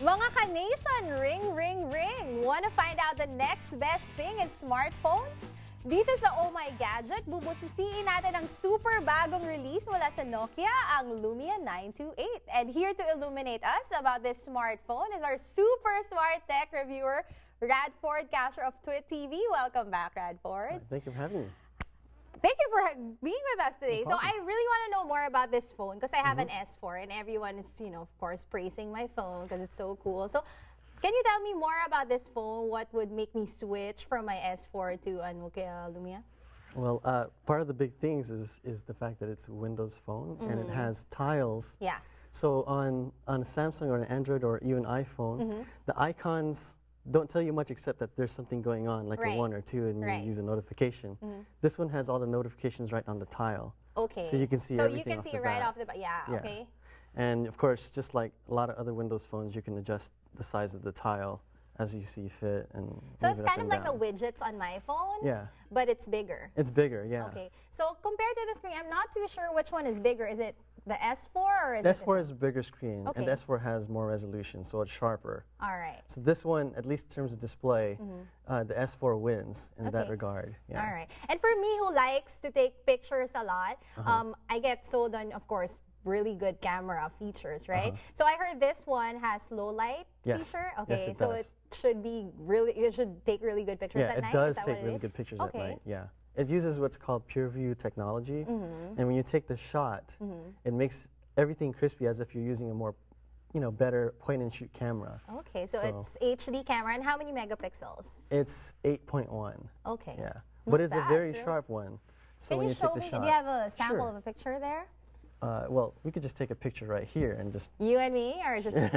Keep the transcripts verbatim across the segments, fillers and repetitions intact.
Mga ka-nation, ring, ring, ring! Wanna find out the next best thing in smartphones? Dito sa Oh My Gadget, bubusisiin natin ang super bagong release mula sa Nokia, ang Lumia nine two eight. And here to illuminate us about this smartphone is our super smart tech reviewer, Radford Castro of Twit T V. Welcome back, Radford. Thank you for having me. Thank you for being with us today. No so I really want to know more about this phone because I have Mm-hmm. an S four and everyone is, you know, of course, praising my phone because it's so cool. So can you tell me more about this phone? What would make me switch from my S four to a Nokia Lumia? Well, uh, part of the big things is is the fact that it's a Windows phone and it has tiles. Yeah. So on on Samsung or an Android or even iPhone, Mm-hmm. the icons don't tell you much except that there's something going on, like Right. a one or two, and Right. you use a notification. Mm-hmm. This one has all the notifications right on the tile. Okay. So you can see So everything you can off see the it right bat. off the bat. Yeah, Yeah. okay. And of course, just like a lot of other Windows phones, you can adjust the size of the tile as you see fit. And So move it's it up kind of and like the down. widgets on my phone, Yeah, but it's bigger. it's bigger. Yeah. Okay. So compared to the screen, I'm not too sure which one is bigger. Is it the S four or is The it S four is a bigger screen, Okay. and the S four has more resolution, so it's sharper. All right. So this one, at least in terms of display, uh, the S four wins in that Okay. regard. Yeah. All right. And for me who likes to take pictures a lot, Uh-huh. um, I get sold on, of course, really good camera features, right? Uh-huh. So I heard this one has low light Yes. feature. Yes, Okay, it so does. it should be really, it should take really good pictures Yeah, at it night. does Is that take what it really is? good pictures Okay. at night. Yeah. It uses what's called PureView technology, Mm-hmm. and when you take the shot, it makes everything crispy as if you're using a more, you know, better point-and-shoot camera. Okay, so, So- it's H D camera. And how many megapixels? It's eight point one. Okay. Yeah. Not But it's bad, a very too. sharp one. So Can when you you, show take the me? shot, Do you have a sample Sure. of a picture there? Uh, well, we could just take a picture right here and just. You and me, or just and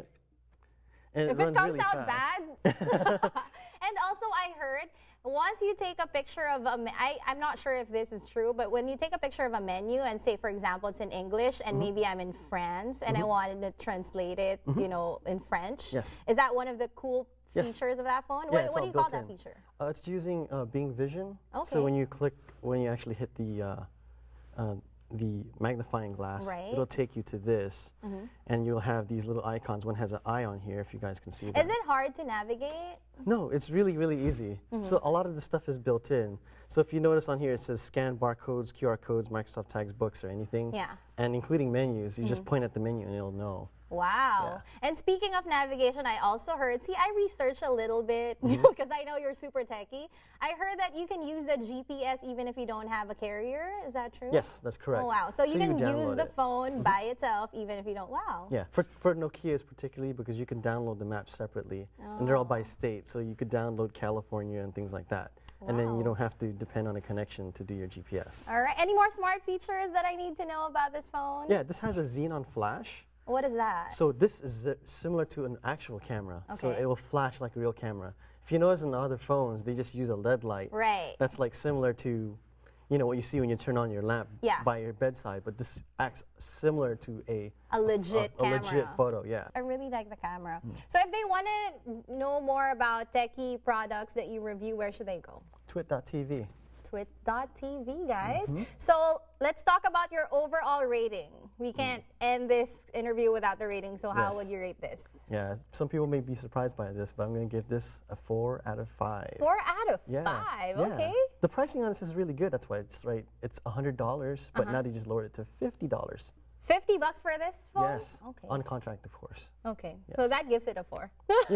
if it runs comes really out fast. bad? And also, I heard once you take a picture of a, me- I, I'm not sure if this is true, but when you take a picture of a menu and say, for example, it's in English and maybe I'm in France and I wanted to translate it, you know, in French. Yes. Is that one of the cool Yes. features of that phone? Yeah, what it's what all do you call built that in. feature? Uh, it's using uh, Bing Vision. Okay. So when you click, when you actually hit the uh, uh, the magnifying glass, Right. it'll take you to this, and you'll have these little icons. One has an eye on here, if you guys can see that. Is it hard to navigate? No, it's really, really easy. So a lot of the stuff is built in. So if you notice on here, it says scan barcodes, Q R codes, Microsoft tags, books, or anything. Yeah. And including menus, you just point at the menu and it'll know. Wow. And speaking of navigation, I also heard, see, I researched a little bit Mm-hmm. because I know you're super techie. I heard that you can use the G P S even if you don't have a carrier. Is that true? Yes, that's correct. Oh, wow. So, you can use download the it. phone by itself even if you don't. Wow. Yeah, for, for Nokia's particularly because you can download the maps separately, and they're all by Oh. state, so you could download California and things like that. And then Wow. you don't have to depend on a connection to do your G P S. All right. Any more smart features that I need to know about this phone? Yeah, this has a xenon flash. What is that? So this is uh, similar to an actual camera. So Okay. it will flash like a real camera. If you notice in the other phones, they just use a L E D light. Right. That's like similar to, you know, what you see when you turn on your lamp Yeah. by your bedside, but this acts similar to a, A legit a, a camera. legit photo, yeah. I really like the camera. Mm. So if they want to know more about techie products that you review, where should they go? Twit dot T V. Twit dot T V, guys. Mm-hmm. So let's talk about your overall rating. We can't end this interview without the rating, so how Yes. would you rate this? Yeah, some people may be surprised by this, but I'm going to give this a four out of five. Four out of Yeah, five, yeah. okay. The pricing on this is really good. That's why it's right. It's one hundred dollars, but Uh-huh. now they just lowered it to fifty dollars. fifty bucks for this phone? Yes. Okay. On contract, of course. Okay, so Yes. that gives it a four.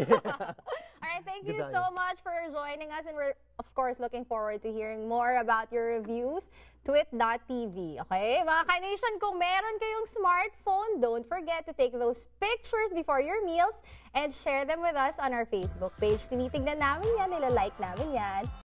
All right, thank Good you value. so much for joining us, and we're, of course, looking forward to hearing more about your reviews. Twit dot T V, okay? Mga ka-nation, kung meron kayong smartphone, don't forget to take those pictures before your meals and share them with us on our Facebook page. Tinitignan namin yan, nilalike namin yan.